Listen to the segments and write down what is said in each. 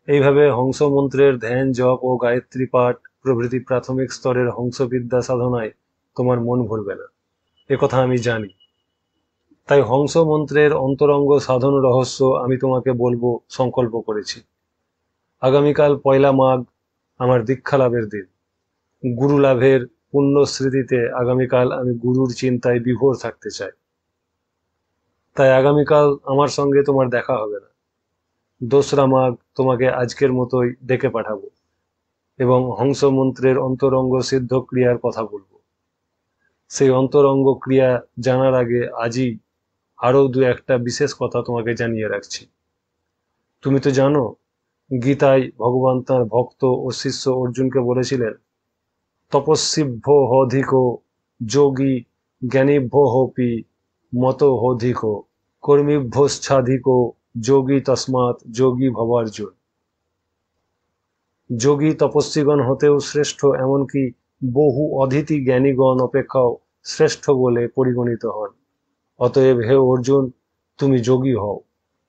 এইভাবে হংস মন্ত্রের ধ্যান, জপ ও গায়ত্রী পাঠ প্রভৃতি প্রাথমিক স্তরের হংসবিদ্যা সাধনায় তোমার মন ভরবে না, একথা আমি জানি। তাই হংস মন্ত্রের অন্তরঙ্গ সাধন রহস্য আমি তোমাকে বলবো সংকল্প করেছি। আগামীকাল 1লা মাঘ আমার দীক্ষা লাভের দিন। গুরু লাভের পুণ্য স্মৃতিতে আগামীকাল আমি গুরুর চিন্তায় বিভোর থাকতে চাই। তাই আগামীকাল আমার সঙ্গে তোমার দেখা হবে না। 2রা মাঘ তোমাকে আজকের মতোই ডেকে পাঠাবো এবং হংস মন্ত্রের অন্তরঙ্গ সিদ্ধ ক্রিয়ার কথা বলবো। সেই অন্তরঙ্গ ক্রিয়া জানার আগে আজই আরো 2-1টা বিশেষ কথা তোমাকে জানিয়ে রাখছি। তুমি তো জানো, গীতায় ভগবান তাঁর ভক্ত ও শিষ্য অর্জুনকে বলেছিলেন, তপস্বিভ্য হধিক যোগী জ্ঞানীভ্য হোপি মত হোধিক কর্মীভ্যশ্চাধিক যোগী তস্মাৎ যোগী ভবার্জুন। যোগী তপস্বীগণ হতেও শ্রেষ্ঠ, এমনকি বহু অধীতি জ্ঞানীগণ অপেক্ষাও শ্রেষ্ঠ বলে পরিগণিত হন। অতএব হে অর্জুন, তুমি যোগী হও।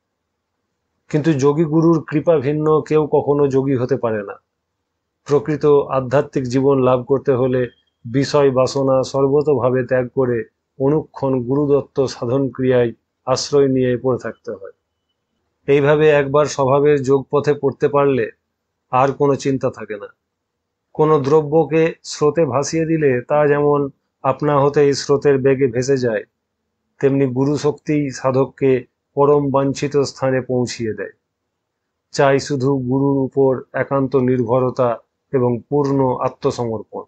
কিন্তু যোগী গুরুর কৃপা ভিন্ন কেউ কখনো যোগী হতে পারে না। প্রকৃত আধ্যাত্মিক জীবন লাভ করতে হলে বিষয় বাসনা সর্বতোভাবে ত্যাগ করে অনুক্ষণ গুরুদত্ত সাধন ক্রিয়ায় আশ্রয় নিয়ে পড়ে থাকতে হয়। এইভাবে একবার স্বভাবের যোগপথে পড়তে পারলে আর কোনো চিন্তা থাকে না। কোনো দ্রব্যকে স্রোতে ভাসিয়ে দিলে তা যেমন আপনা হতেই স্রোতের বেগে ভেসে যায়, তেমনি গুরু শক্তিই সাধককে পরম বাঞ্ছিত স্থানে পৌঁছিয়ে দেয়। চাই শুধু গুরুর উপর একান্ত নির্ভরতা এবং পূর্ণ আত্মসমর্পণ।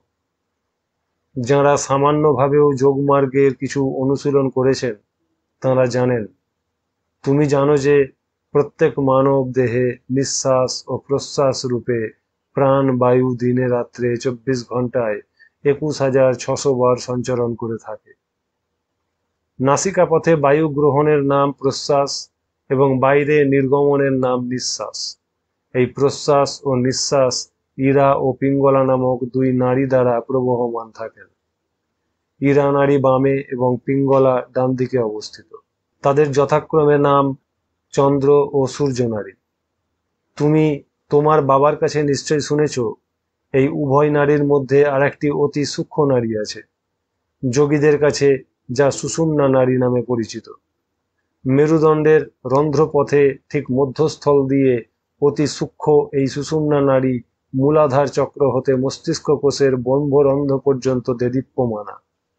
যাঁরা সামান্যভাবেও যোগমার্গের কিছু অনুশীলন করেছেন তাঁরা জানেন, তুমি জানো যে প্রত্যেক মানব দেহে নিঃশ্বাস ও প্রশ্বাস রূপে প্রাণ বায়ু দিনে রাত্রে 24 ঘন্টায় 21,600 বার সঞ্চরণ করে থাকে। নাসিকাপথে বায়ু গ্রহণের নাম প্রশ্বাস এবং বাইরে নির্গমনের নাম নিঃশ্বাস। এই প্রশ্বাস ও নিঃশ্বাস ইরা ও পিঙ্গলা নামক 2 নাড়ি দ্বারা প্রবহমান থাকেন। ইরা নাড়ি বামে এবং পিঙ্গলা ডান দিকে অবস্থিত। তাদের যথাক্রমে নাম চন্দ্র ও সূর্য নাড়ি। তুমি তোমার বাবার কাছে নিশ্চয় শুনেছ, এই উভয় নাড়ির মধ্যে আরেকটি অতি সূক্ষ্ম নাড়ি আছে, যোগীদের কাছে যা সুষুম্না নাড়ি নামে পরিচিত। মেরুদণ্ডের রন্ধ্রপথে ঠিক মধ্যস্থল দিয়ে অতি সূক্ষ্ম এই সুষুম্না নাড়ি মূলাধার চক্র হতে মস্তিষ্ক কোষের ব্রহ্মরন্ধ্র পর্যন্ত দেদীপ্যমানা।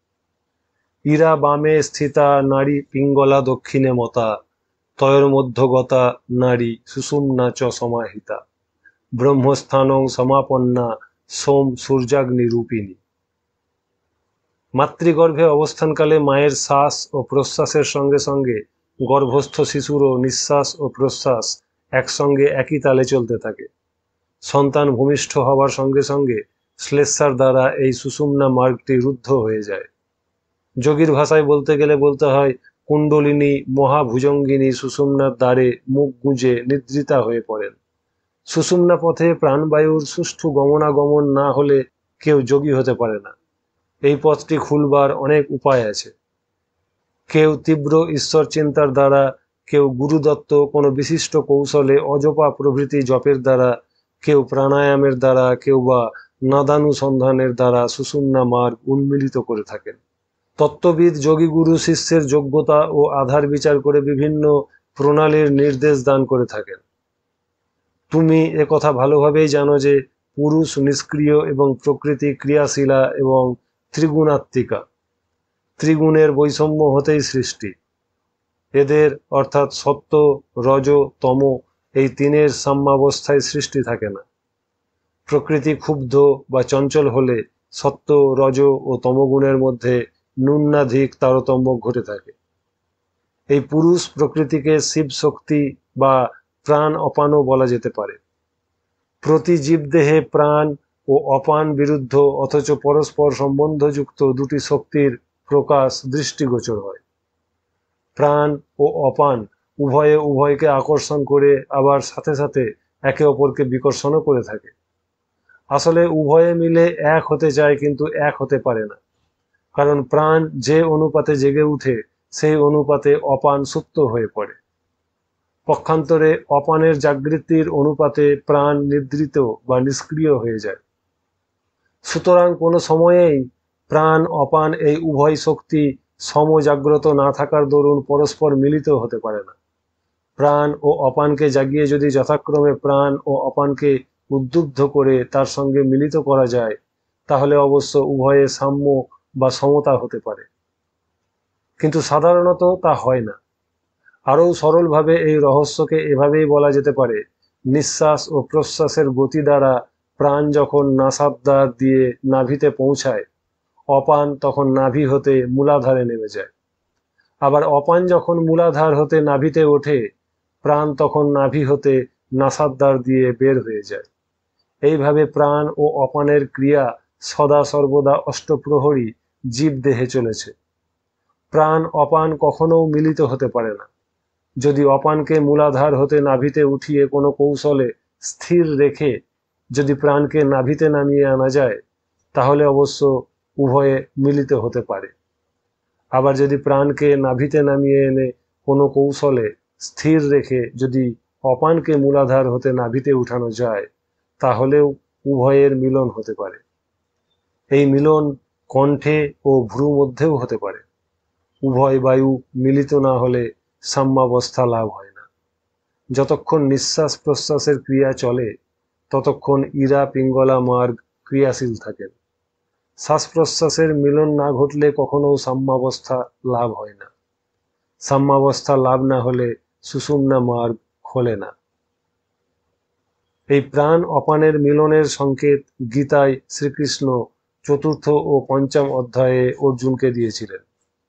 ইরা বামে স্থিতা নাড়ি পিঙ্গলা দক্ষিণে মতা, তয়োর্মধ্যগতা নাড়ি সুষুম্না চ সমাহিতা, ব্রহ্মস্থানং সমাপন্না সোম সূর্যাগ্নি রূপিণী। মাতৃগর্ভে অবস্থানকালে মায়ের শ্বাস ও প্রশ্বাসের সঙ্গে সঙ্গে গর্ভস্থ শিশুরও নিঃশ্বাস ও প্রশ্বাস একসঙ্গে একই তালে চলতে থাকে। সন্তান ভূমিষ্ঠ হওয়ার সঙ্গে সঙ্গে শ্লেষ্মার দ্বারা এই সুষুম্না মার্গটি রুদ্ধ হয়ে যায়। যোগীর ভাষায় বলতে গেলে বলতে হয়, কুণ্ডলিনী মহাভুজঙ্গিনী সুষুম্নার দ্বারে মুখ গুঁজে নিদ্রিতা হয়ে পড়েন। সুষুম্না পথে প্রাণবায়ুর সুষ্ঠু গমনাগমন না হলে কেউ যোগী হতে পারে না। এই পথটি খুলবার অনেক উপায় আছে। কেউ তীব্র ঈশ্বর চিন্তার দ্বারা, কেউ গুরুদত্ত কোনো বিশিষ্ট কৌশলে অজপা প্রভৃতি জপের দ্বারা, কেউ প্রাণায়ামের দ্বারা, কেউ বা নাদানুসন্ধানের দ্বারা সুষুম্না মার্গ উন্মিলিত করে থাকেন। তত্ত্ববিদ যোগী গুরু শিষ্যের যোগ্যতা ও আধার বিচার করে বিভিন্ন প্রণালীর নির্দেশ দান করে থাকেন। তুমি একথা ভালোভাবেই জানো যে পুরুষ নিষ্ক্রিয় এবং প্রকৃতি ক্রিয়াশীলা এবং ত্রিগুণাত্মিকা। ত্রিগুণের বৈষম্য হতেই সৃষ্টি। এদের অর্থাৎ সত্য, রজ, তম এই তিনের সাম্যাবস্থায় সৃষ্টি থাকে না। প্রকৃতি ক্ষুব্ধ বা চঞ্চল হলে সত্য, রজ ও তমগুণের মধ্যে ন্যূনাধিক তারতম্য ঘটে থাকে। এই পুরুষ প্রকৃতিকে শিব শক্তি বা প্রাণ অপানও বলা যেতে পারে। প্রতি জীবদেহে প্রাণ ও অপান বিরুদ্ধ অথচ পরস্পর সম্বন্ধযুক্ত 2টি শক্তির প্রকাশ দৃষ্টিগোচর হয়। প্রাণ ও অপান উভয়ে উভয়কে আকর্ষণ করে আবার সাথে সাথে একে অপরকে বিকর্ষণও করে থাকে। আসলে উভয়ে মিলে এক হতে চায়, কিন্তু এক হতে পারে না, কারণ প্রাণ যে অনুপাতে জেগে উঠে সেই অনুপাতে অপান সুপ্ত হয়ে পড়ে। পক্ষান্তরে অপানের জাগৃতির অনুপাতে প্রাণ নিদ্রিত বা নিষ্ক্রিয় হয়ে যায়। সুতরাং কোনো সময়েই প্রাণ অপান এই উভয় শক্তি সমজাগ্রত না থাকার দরুন পরস্পর মিলিত হতে পারে না। প্রাণ ও অপানকে জাগিয়ে যদি যথাক্রমে প্রাণ ও অপানকে উদ্বুদ্ধ করে তার সঙ্গে মিলিত করা যায়, তাহলে অবশ্য উভয়ে সাম্য বা সমতা হতে পারে, কিন্তু সাধারণত তা হয় না। আরও সরলভাবে এই রহস্যকে এভাবেই বলা যেতে পারে, নিঃশ্বাস ও প্রশ্বাসের গতি দ্বারা প্রাণ যখন নাসাদ্বার দিয়ে নাভিতে পৌঁছায়, অপান তখন নাভি হতে মূলাধারে নেমে যায়। আবার অপান যখন মূলাধার হতে নাভিতে ওঠে, প্রাণ তখন নাভি হতে নাসাদ্বার দিয়ে বের হয়ে যায়। এইভাবে প্রাণ ও অপানের ক্রিয়া সদা সর্বদা অষ্টপ্রহরী জীবদেহে চলেছে। প্রাণ অপান কখনো মিলিত হতে পারে না। যদি অপানকে মূলাধার হতে নাভিতে উঠিয়ে কোনো কৌশলে স্থির রেখে যদি প্রাণকে নাভিতে নামিয়ে আনা যায়, তাহলে অবশ্য উভয়ে মিলিত হতে পারে। আবার যদি প্রাণকে নাভিতে নামিয়ে এনে কোনো কৌশলে স্থির রেখে যদি অপানকে মূলাধার হতে নাভিতে উঠানো যায়, তাহলেও উভয়ের মিলন হতে পারে। এই মিলন কণ্ঠে ও ভ্রু মধ্যেও হতে পারে। উভয় বায়ু মিলিত না হলে সাম্যাবস্থা লাভ হয় না। যতক্ষণ নিঃশ্বাস প্রশ্বাসের ক্রিয়া চলে, ততক্ষণ ইরা পিঙ্গলা মার্গ ক্রিয়াশীল থাকেন। শ্বাস প্রশ্বাসের মিলন না ঘটলে কখনো সাম্যাবস্থা লাভ হয় না। সাম্যাবস্থা লাভ না হলে সুষুম্না মার্গ খোলে না। এই প্রাণ অপানের মিলনের সংকেত গীতায় শ্রীকৃষ্ণ চতুর্থ ও পঞ্চম অধ্যায়ে অর্জুনকে দিয়েছিলেন।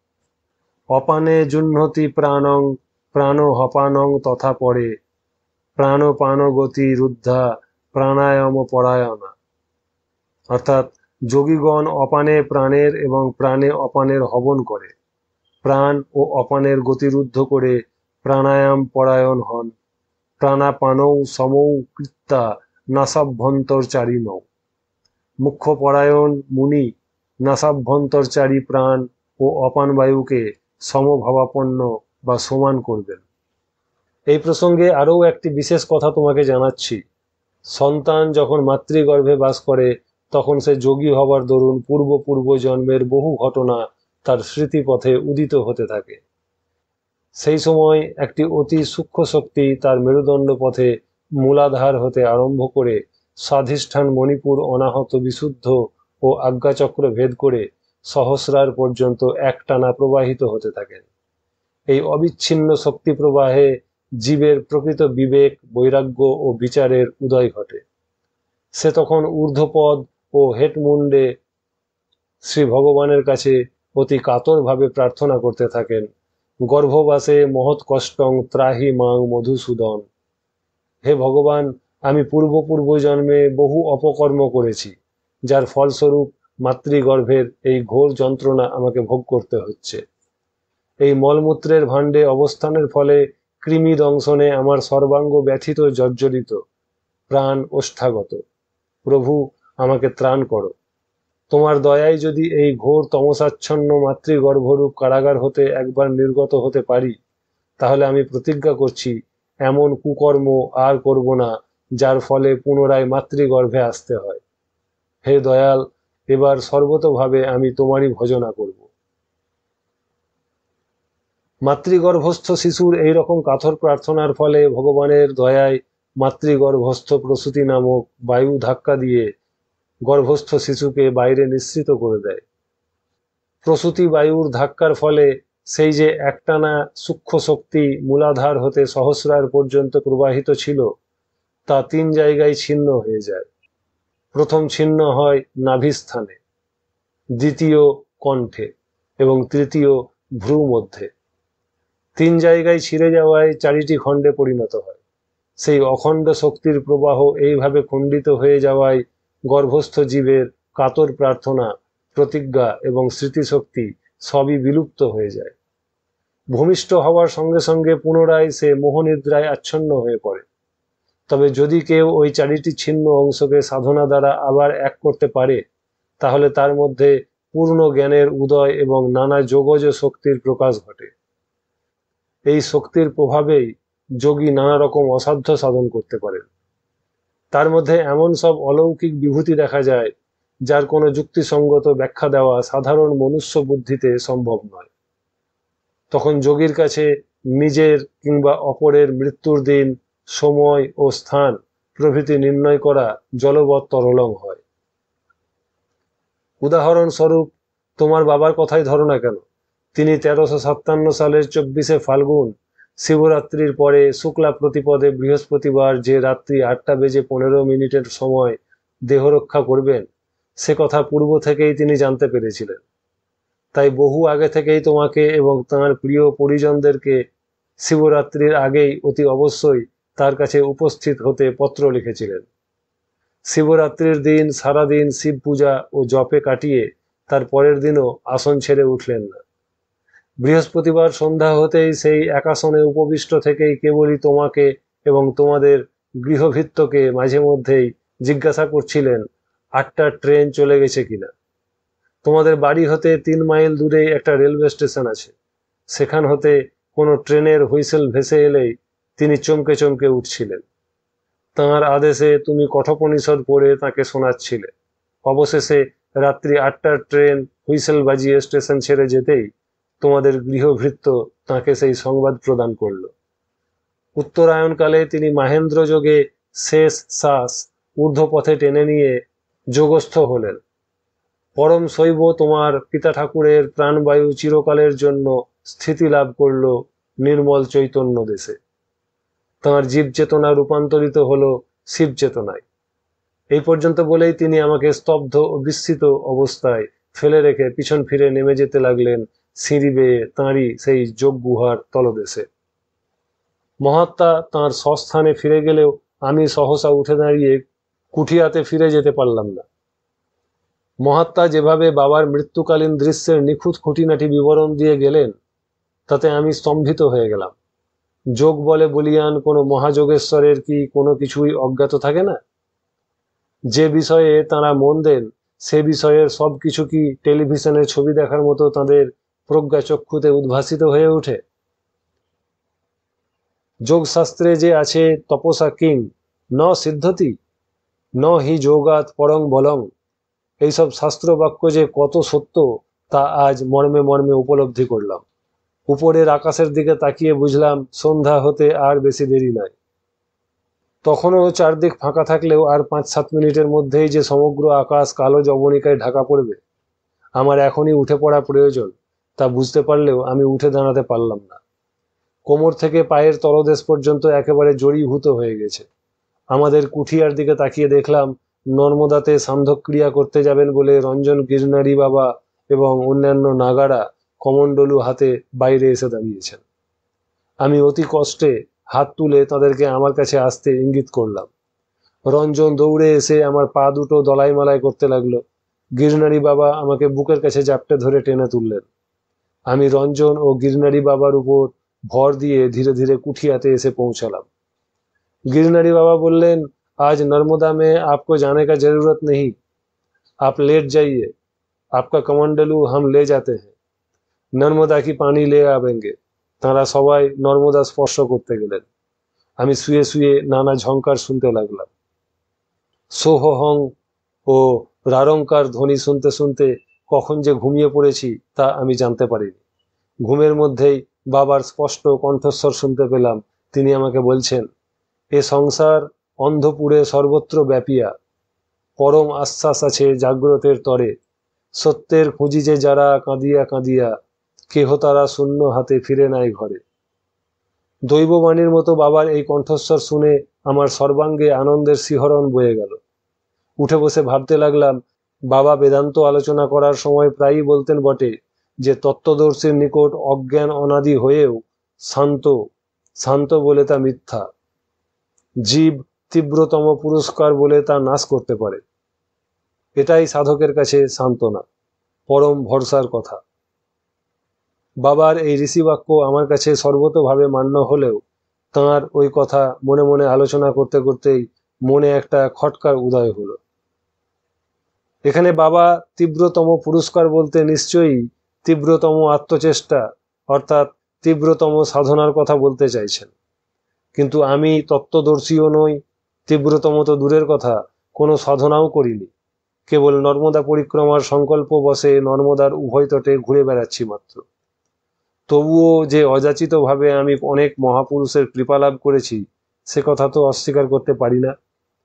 অপানে জুহ্নতি প্রাণং প্রাণহপানং তথা পরে প্রাণপানগতি রুদ্ধা প্রাণায়াম পরায়ণা। অর্থাৎ যোগীগণ অপানে প্রাণের এবং প্রাণে অপানের হবন করে, প্রাণ ও অপানের গতিরুদ্ধ করে প্রাণায়াম পরায়ণ হন। প্রাণাপানৌ সমৌ কৃত্যা নাসাভ্যন্তরচারিণৌ। মুখ্য পরায়ণ মুনি নাসাভ্যন্তরচারী প্রাণ ও অপান বায়ুকে সমভাবাপন্ন বা সমান করবেন। এই প্রসঙ্গে আরও একটি বিশেষ কথা তোমাকে জানাচ্ছি। সন্তান যখন মাতৃগর্ভে বাস করে, তখন সে যোগী হবার দরুন পূর্ব জন্মের বহু ঘটনা তার স্মৃতিপথে উদিত হতে থাকে। সেই সময় একটি অতি সূক্ষ্ম শক্তি তার মেরুদণ্ড পথে মূলাধার হতে আরম্ভ করে স্বাধিষ্ঠান মণিপুর অনাহত বিশুদ্ধ ও আজ্ঞাচক্র ভেদ করে সহস্রার পর্যন্ত একটানা প্রবাহিত হতে থাকেন। এই অবিচ্ছিন্ন শক্তি প্রবাহে জীবের প্রকৃত বিবেক, বৈরাগ্য ও বিচারের উদয় ঘটে। সে তখন ঊর্ধ্বপদ ও হেটমুন্ডে শ্রী ভগবানের কাছে অতি কাতরভাবে প্রার্থনা করতে থাকেন, গর্ভবাসে মহৎ কষ্টং ত্রাহি মাং মধুসূদন। হে ভগবান, আমি পূর্ব জন্মে বহু অপকর্ম করেছি, যার ফলস্বরূপ মাতৃগর্ভের এই ঘোর যন্ত্রণা আমাকে ভোগ করতে হচ্ছে। এই মলমূত্রের ভাণ্ডে অবস্থানের ফলে কৃমি দংশনে আমার সর্বাঙ্গ ব্যথিত জর্জরিত, প্রাণ ওষ্ঠাগত। প্রভু, আমাকে ত্রাণ করো। তোমার দয়ায় যদি এই ঘোর তমসাচ্ছন্ন মাতৃগর্ভরূপ কারাগার হতে একবার নির্গত হতে পারি, তাহলে আমি প্রতিজ্ঞা করছি এমন কুকর্ম আর করব না যার ফলে পুনরায় মাতৃগর্ভে আসতে হয়। হে দয়াল, এবার সর্বতোভাবে আমি তোমারই ভজনা করব। মাতৃগর্ভস্থ শিশুর এইরকম কাতর প্রার্থনার ফলে ভগবানের দয়ায় মাতৃগর্ভস্থ প্রসূতি নামক বায়ু ধাক্কা দিয়ে গর্ভস্থ শিশুকে বাইরে নিঃসৃত করে দেয়। প্রসূতি বায়ুর ধাক্কার ফলে সেই যে একটানা সূক্ষ্ম শক্তি মূলাধার হতে সহস্রার পর্যন্ত প্রবাহিত ছিল, তা 3 জায়গায় ছিন্ন হয়ে যায়। প্রথম ছিন্ন হয় নাভিস্থানে, দ্বিতীয় কণ্ঠে এবং তৃতীয় ভ্রু মধ্যে। 3 জায়গায় ছিঁড়ে যাওয়ায় 4টি খণ্ডে পরিণত হয়। সেই অখণ্ড শক্তির প্রবাহ এইভাবে খণ্ডিত হয়ে যাওয়ায় গর্ভস্থ জীবের কাতর প্রার্থনা, প্রতিজ্ঞা এবং স্মৃতিশক্তি সবই বিলুপ্ত হয়ে যায়। ভূমিষ্ঠ হওয়ার সঙ্গে সঙ্গে পুনরায় সে মোহনিদ্রায় আচ্ছন্ন হয়ে পড়ে। তবে যদি কেউ ওই 4টি ছিন্ন অংশকে সাধনা দ্বারা আবার এক করতে পারে, তাহলে তার মধ্যে পূর্ণ জ্ঞানের উদয় এবং নানা যোগজ শক্তির প্রকাশ ঘটে। এই শক্তির প্রভাবেই যোগী নানা রকম অসাধ্য সাধন করতে পারেন। তার মধ্যে এমন সব অলৌকিক বিভূতি দেখা যায় যার কোনো যুক্তিসঙ্গত ব্যাখ্যা দেওয়া সাধারণ মনুষ্য বুদ্ধিতে সম্ভব নয়। তখন যোগীর কাছে নিজের কিংবা অপরের মৃত্যুর দিন, সময় ও স্থান প্রভৃতি নির্ণয় করা জলবৎ তরলং হয়। উদাহরণস্বরূপ তোমার বাবার কথাই ধরো না কেন, তিনি 1357 সালের 24শে ফাল্গুন শিবরাত্রির পরে শুক্লা প্রতিপদে বৃহস্পতিবার যে রাত্রি 8:15 সময় দেহরক্ষা করবেন, সে কথা পূর্ব থেকেই তিনি জানতে পেরেছিলেন। তাই বহু আগে থেকেই তোমাকে এবং তাঁর প্রিয় পরিজনদেরকে শিবরাত্রির আগেই অতি অবশ্যই তার কাছে উপস্থিত হতে পত্র লিখেছিলেন। শিবরাত্রির দিন সারাদিন শিব পূজা ও জপে কাটিয়ে তার পরের দিনও আসন ছেড়ে উঠলেন না। বৃহস্পতিবার সন্ধ্যা হতেই সেই একাসনে উপবিষ্ট থেকেই কেবলই তোমাকে এবং তোমাদের গৃহভৃত্যকে মাঝে মধ্যেই জিজ্ঞাসা করছিলেন 8টার ট্রেন চলে গেছে কিনা। তোমাদের বাড়ি হতে 3 মাইল দূরেই একটা রেলওয়ে স্টেশন আছে। সেখান হতে কোনো ট্রেনের হুইসেল ভেসে এলেই তিনি চমকে চমকে উঠছিলেন। তাঁর আদেশে তুমি কঠোপনিষদ পড়ে তাকে শোনাচ্ছিলে। অবশেষে রাত্রি 8টার ট্রেন হুইসেল বাজিয়ে স্টেশন ছেড়ে যেতেই তোমাদের গৃহভৃত্য তাঁকে সেই সংবাদ প্রদান করল। উত্তরায়ণকালে তিনি মাহেন্দ্র যোগে শেষ শ্বাস ঊর্ধ্বপথে টেনে নিয়ে যোগস্থ হলেন। পরম শৈব তোমার পিতা ঠাকুরের প্রাণবায়ু চিরকালের জন্য স্থিতি লাভ করল নির্মল চৈতন্য দেশে। তাঁর জীব চেতনা রূপান্তরিত হলো শিব চেতনায়। এই পর্যন্ত বলেই তিনি আমাকে স্তব্ধ ও বিস্মিত অবস্থায় ফেলে রেখে পিছন ফিরে নেমে যেতে লাগলেন সিঁড়ি বেয়ে তাঁরই সেই যোগ গুহার তলদেশে। মহাত্মা তাঁর স্বস্থানে ফিরে গেলেও আমি সহসা উঠে দাঁড়িয়ে কুঠিয়াতে ফিরে যেতে পারলাম না। মহাত্মা যেভাবে বাবার মৃত্যুকালীন দৃশ্যের নিখুঁত খুঁটিনাটি বিবরণ দিয়ে গেলেন, তাতে আমি স্তম্ভিত হয়ে গেলাম। যোগ বলে বলিয়ান কোনো মহাযোগেশ্বরের কি কোনো কিছুই অজ্ঞাত থাকে না? যে বিষয়ে তাঁরা মন দেন সে বিষয়ের সব কিছু কি টেলিভিশনে ছবি দেখার মতো তাঁদের প্রজ্ঞাচক্ষুতে উদ্ভাসিত হয়ে ওঠে? যোগশাস্ত্রে যে আছে তপসা কিং ন সিদ্ধতি ন হি যোগাৎ পরং বলং, এইসব শাস্ত্র বাক্য যে কত সত্য তা আজ মর্মে মর্মে উপলব্ধি করলাম। উপরের আকাশের দিকে তাকিয়ে বুঝলাম সন্ধ্যা হতে আর বেশি দেরি নাই। তখনও চারদিক ফাঁকা থাকলেও আর 5-7 মিনিটের মধ্যেই যে সমগ্র আকাশ কালো জবনিকায় ঢাকা পড়বে, আমার এখনই উঠে পড়া প্রয়োজন, তা বুঝতে পারলেও আমি উঠে দাঁড়াতে পারলাম না। কোমর থেকে পায়ের তলদেশ পর্যন্ত একেবারে জড়ীভূত হয়ে গেছে। আমাদের কুঠিয়ার দিকে তাকিয়ে দেখলাম নর্মদাতে সান্ধ্যক্রিয়া করতে যাবেন বলে রঞ্জন গিরনারি বাবা এবং অন্যান্য নাগারা কমণ্ডলু হাতে বাইরে এসে দাঁড়িয়েছেন। আমি অতি কষ্টে হাত তুলে তাদেরকে আমার কাছে আসতে ইঙ্গিত করলাম। রঞ্জন দৌড়ে এসে আমার পা দুটো দলাই মালাই করতে লাগলো। গিরনারি বাবা আমাকে বুকের কাছে জাপটে ধরে টেনে তুললেন। আমি রঞ্জন ও গিরনারি বাবার উপর ভর দিয়ে ধীরে ধীরে কুঠিয়াতে এসে পৌঁছালাম। गिरनारी बाबा बोलें, आज नर्मदा में आपको जाने का जरूरत नहीं, आप लेट जाइए, आपका कमंडलू हम ले जाते हैं, नर्मदा की पानी ले आवेंगे। तारा सबाई नर्मदा स्पर्श करते गेलेन। आमी शुए शुए नाना झंकार सुनते लागलाम। सोहहं ओ रारंकार ध्वनि सुनते सुनते कखन जे घुमिए पड़ेছি তা আমি জানতে পারিনি। ঘুমের মধ্যেই বাবার স্পষ্ট কণ্ঠস্বর শুনতে পেলাম। তিনি আমাকে বলছেন, এ সংসার অন্ধপুরে সর্বত্র ব্যাপিয়া, পরম আশ্বাস আছে জাগ্রতের তরে, সত্যের খুঁজিছে যারা কাঁদিয়া কাঁদিয়া, কেহ তারা শূন্য হাতে ফিরে নাই ঘরে। দৈববাণীর মতো বাবার এই কণ্ঠস্বর শুনে আমার সর্বাঙ্গে আনন্দের শিহরণ বয়ে গেল। উঠে বসে ভাবতে লাগলাম, বাবা বেদান্ত আলোচনা করার সময় প্রায়ই বলতেন বটে যে তত্ত্বদর্শীর নিকট অজ্ঞান অনাদি হয়েও শান্ত, শান্ত বলে তা মিথ্যা। জীব তীব্রতম পুরস্কার বলে তা নাশ করতে পারে। এটাই সাধকের কাছে সান্ত্বনা, পরম ভরসার কথা। বাবার এই ঋষিবাক্য আমার কাছে সর্বতোভাবে মান্য হলেও তাঁর ওই কথা মনে মনে আলোচনা করতে করতেই মনে একটা খটকার উদয় হলো। এখানে বাবা তীব্রতম পুরস্কার বলতে নিশ্চয়ই তীব্রতম আত্মচেষ্টা অর্থাৎ তীব্রতম সাধনার কথা বলতে চাইছেন। কিন্তু আমি তত্ত্বদর্শীও নই, তীব্রতম তো দূরের কথা, কোনো সাধনাও করিনি। কেবল নর্মদা পরিক্রমার সংকল্প বসে নর্মদার উভয় তটে ঘুরে বেড়াচ্ছি মাত্র। তবুও যে অযাচিতভাবে আমি অনেক মহাপুরুষের কৃপা লাভ করেছি, সে কথা তো অস্বীকার করতে পারি না।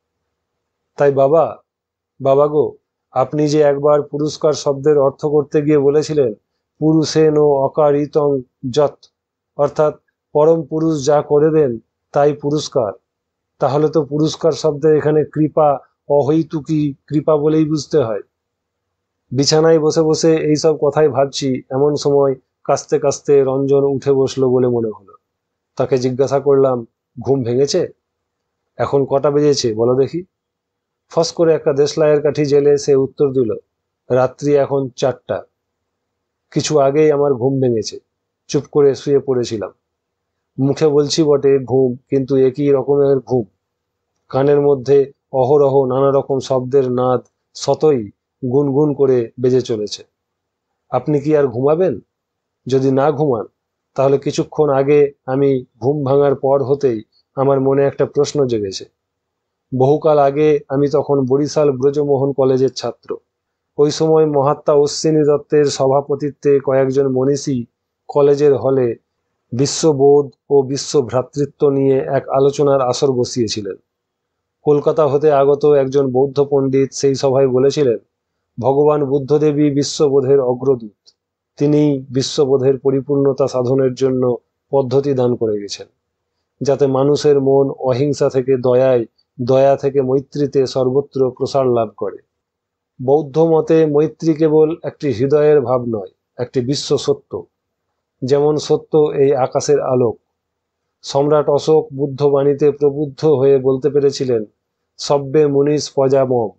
তাই বাবা, বাবা গো, আপনি যে একবার পুরস্কার শব্দের অর্থ করতে গিয়ে বলেছিলেন পুরুষেন অকারিতং যৎ, অর্থাৎ পরম পুরুষ যা করে দেন তাই পুরস্কার, তাহলে তো পুরস্কার শব্দে এখানে কৃপা অহৈতুকী কৃপা বলেই বুঝতে হয়। বিছানায় বসে বসে এইসব কথাই ভাবছি, এমন সময় কাস্তে কাস্তে রঞ্জন উঠে বসলো বলে মনে হলো। তাকে জিজ্ঞাসা করলাম, ঘুম ভেঙেছে? এখন কটা বেজেছে বলো দেখি। ফস করে একটা দেশলাইয়ের কাঠি জেলে সে উত্তর দিল, রাত্রি এখন 4টা। কিছু আগেই আমার ঘুম ভেঙেছে, চুপ করে শুয়ে পড়েছিলাম। মুখে বলছি বটে ঘুম, কিন্তু একই রকমের ঘুম। কানের মধ্যে অহরহ নানা রকম শব্দের নাদ শতই গুনগুন করে বেজে চলেছে। আপনি কি আর ঘুমাবেন? যদি না ঘুমান, তাহলে কিছুক্ষণ আগে আমি ঘুম ভাঙার পর হতেই আমার মনে একটা প্রশ্ন জেগেছে। বহুকাল আগে আমি তখন বরিশাল ব্রজমোহন কলেজের ছাত্র। ওই সময় মহাত্মা অশ্বিনী দত্তের সভাপতিত্বে কয়েকজন মনীষী কলেজের হলে বিশ্ববোধ ও বিশ্বভ্রাতৃত্ব নিয়ে এক আলোচনার আসর বসিয়েছিলেন। কলকাতা হতে আগত একজন বৌদ্ধ পণ্ডিত সেই সভায় বলেছিলেন, ভগবান বুদ্ধদেবী বিশ্ববোধের অগ্রদূত। তিনি বিশ্ববোধের পরিপূর্ণতা সাধনের জন্য পদ্ধতি দান করে গেছেন, যাতে মানুষের মন অহিংসা থেকে দয়ায়, দয়া থেকে মৈত্রীতে সর্বত্র প্রসার লাভ করে। বৌদ্ধ মতে মৈত্রী কেবল একটি হৃদয়ের ভাব নয়, একটি বিশ্ব সত্য। যেমন সত্য এই আকাশের আলোক। সম্রাট অশোক বুদ্ধ বাণীতে প্রবুদ্ধ হয়ে বলতে পেরেছিলেন, সব্যে মুনিস প্রজামম।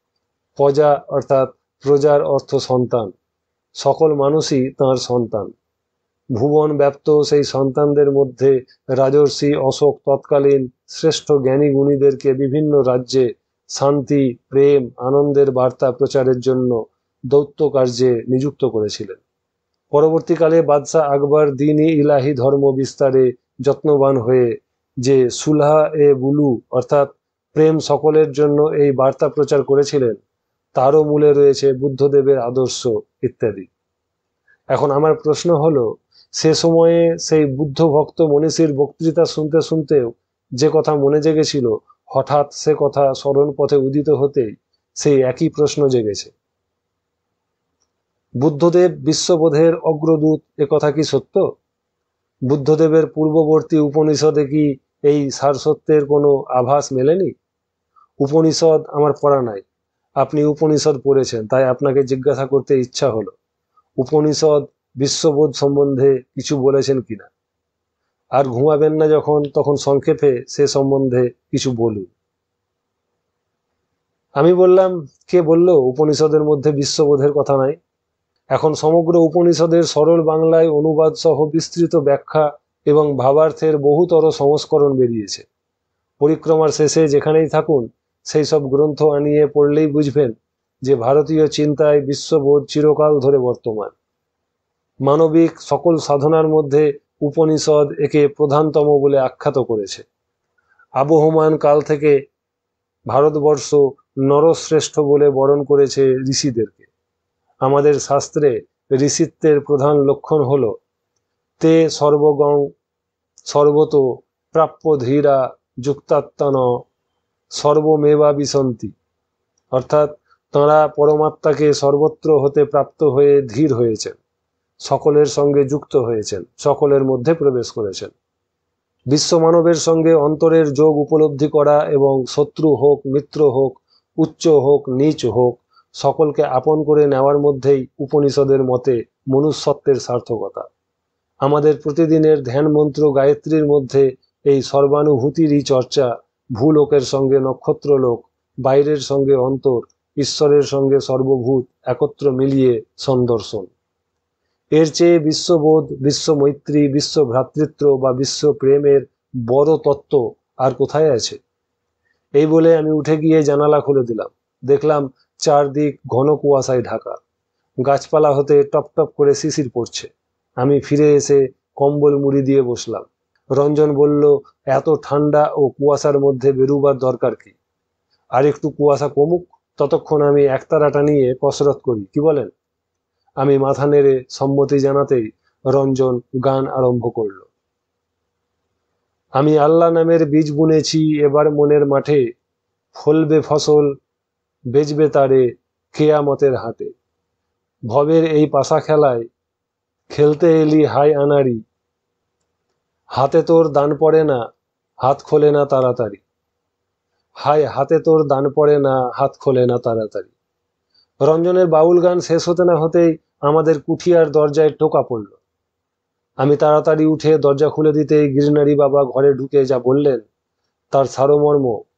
প্রজা অর্থাৎ প্রজার অর্থ সন্তান, সকল মানুষই তাঁর সন্তান। ভুবন ব্যাপ্ত সেই সন্তানদের মধ্যে রাজর্ষি অশোক তৎকালীন শ্রেষ্ঠ জ্ঞানী গুণীদেরকে বিভিন্ন রাজ্যে শান্তি, প্রেম, আনন্দের বার্তা প্রচারের জন্য দৌত্য কার্যে নিযুক্ত করেছিলেন। পরবর্তীকালে বাদশাহ আকবর দ্বীন-ই ইলাহি ধর্ম বিস্তারে যত্নবান হয়ে যে সুলহা এ বুলু অর্থাৎ প্রেম সকলের জন্য এই বার্তা প্রচার করেছিলেন, তারও মূলে রয়েছে বুদ্ধদেবের আদর্শ ইত্যাদি। এখন আমার প্রশ্ন হলো, সে সময়ে সেই বুদ্ধ ভক্ত মনীষীর বক্তৃতা শুনতে শুনতেও যে কথা মনে জেগেছিল, হঠাৎ সে কথা স্মরণ পথে উদিত হতেই সেই একই প্রশ্ন জেগেছে। বুদ্ধদেব বিশ্ববোধের অগ্রদূত, এ কথা কি সত্য? বুদ্ধদেবের পূর্ববর্তী উপনিষদে কি এই সারসত্যের কোনো আভাস মেলেনি? উপনিষদ আমার পড়া নাই, আপনি উপনিষদ পড়েছেন, তাই আপনাকে জিজ্ঞাসা করতে ইচ্ছা হলো, উপনিষদ বিশ্ববোধ সম্বন্ধে কিছু বলেছেন কিনা। আর ঘুমাবেন না যখন, তখন সংক্ষেপে সে সম্বন্ধে কিছু বলুন। আমি বললাম, কে বলল উপনিষদের মধ্যে বিশ্ববোধের কথা নাই? এখন সমগ্র উপনিষদের সরল বাংলায় অনুবাদ সহ বিস্তৃত ব্যাখ্যা এবং ভাবার্থের বহুতর সংস্করণ বেরিয়েছে। পরিক্রমার শেষে যেখানেই থাকুন, সেই সব গ্রন্থ আনিয়ে পড়লেই বুঝবেন যে ভারতীয় চিন্তায় বিশ্ববোধ চিরকাল ধরে বর্তমান। মানবিক সকল সাধনার মধ্যে উপনিষদ একে প্রধানতম বলে আখ্যাত করেছে। আবহমান কাল থেকে ভারতবর্ষ নরশ্রেষ্ঠ বলে বরণ করেছে ঋষিদেরকে। আমাদের শাস্ত্রে ঋষিত্বের প্রধান লক্ষণ হল তে সর্বগং সর্বত প্রাপ্য ধীরা যুক্তাত্মন সর্বমেবা বিসন্তি, অর্থাৎ তাঁরা পরমাত্মাকে সর্বত্র হতে প্রাপ্ত হয়ে ধীর হয়েছেন, সকলের সঙ্গে যুক্ত হয়েছেন, সকলের মধ্যে প্রবেশ করেছেন। বিশ্বমানবের সঙ্গে অন্তরের যোগ উপলব্ধি করা এবং শত্রু হোক, মিত্র হোক, উচ্চ হোক, নীচ হোক, সকলকে আপন করে নেওয়ার মধ্যেই উপনিষদের মতে মনুষ্যত্বের সার্থকতা। আমাদের প্রতিদিনের ধ্যান মন্ত্র গায়ত্রীর মধ্যে এই সর্বানুভূতিরই চর্চা, ভূলোকের সঙ্গে নক্ষত্রলোক, বাইরের সঙ্গে অন্তর, ঈশ্বরের সঙ্গে সর্বভূত একত্র মিলিয়ে সন্দর্শন। এর চেয়ে বিশ্ববোধ, বিশ্বমৈত্রী, বিশ্বভ্রাতৃত্ব বা বিশ্বপ্রেমের বড় তত্ত্ব আর কোথায় আছে? এই বলে আমি উঠে গিয়ে জানালা খুলে দিলাম। দেখলাম চারদিক ঘন কুয়াশায় ঢাকা, গাছপালা হতে টপ টপ করে শিশির পড়ছে। আমি ফিরে এসে কম্বল মুড়ি দিয়ে বসলাম। রঞ্জন বলল, এত ঠান্ডা ও কুয়াশার মধ্যে বেরুবার দরকার কি? আর একটু কুয়াশা কমুক, ততক্ষণ আমি একতারাটা নিয়ে কসরত করি, কি বলেন? আমি মাথা নেড়ে সম্মতি জানাতেই রঞ্জন গান আরম্ভ করল। আমি আল্লাহ নামের বীজ বুনেছি এবার মনের মাঠে, ফলবে ফসল, বেচবে তারে কেয়ামতের হাটে। ভবের এই পাশা খেলায় খেলতে এলি হাই আনাড়ি, হাতে তোর দান পড়ে না, হাত খোলে না তাড়াতাড়ি। হায় হাতে তোর দান পড়ে না, হাত খোলে না তাড়াতাড়ি। রঞ্জনের বাউল গান শেষ হতে না হতেই আমাদের কুঠিয়ার দরজায় টোকা পড়ল। আমি তাড়াতাড়ি উঠে দরজা খুলে দিতেই গিরনারি বাবা ঘরে ঢুকে যা বললেন তার সারমর্ম